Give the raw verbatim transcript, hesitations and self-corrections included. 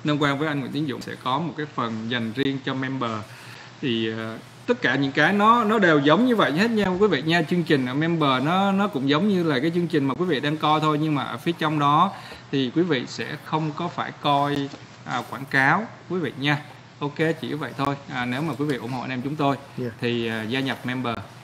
Liên quan với anh Nguyễn Tiến Dũng sẽ có một cái phần dành riêng cho member. Thì uh, tất cả những cái nó nó đều giống như vậy hết nha quý vị nha. Chương trình ở member nó nó cũng giống như là cái chương trình mà quý vị đang coi thôi, nhưng mà ở phía trong đó thì quý vị sẽ không có phải coi à, quảng cáo quý vị nha. Ok, chỉ vậy thôi. À, nếu mà quý vị ủng hộ anh em chúng tôi yeah. thì uh, gia nhập member